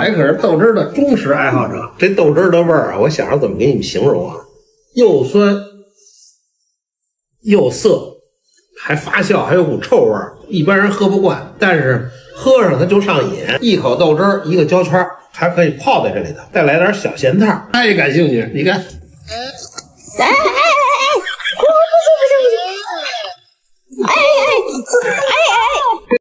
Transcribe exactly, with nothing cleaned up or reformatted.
姥爷可是豆汁的忠实爱好者。这豆汁的味儿啊，我想着怎么给你们形容啊？又酸又涩，还发酵，还有股臭味儿，一般人喝不惯，但是喝上它就上瘾。一口豆汁儿，一个胶圈，还可以泡在这里头，再来点小咸菜，太感兴趣。你看，哎哎哎哎，不行不行不行，哎哎哎哎。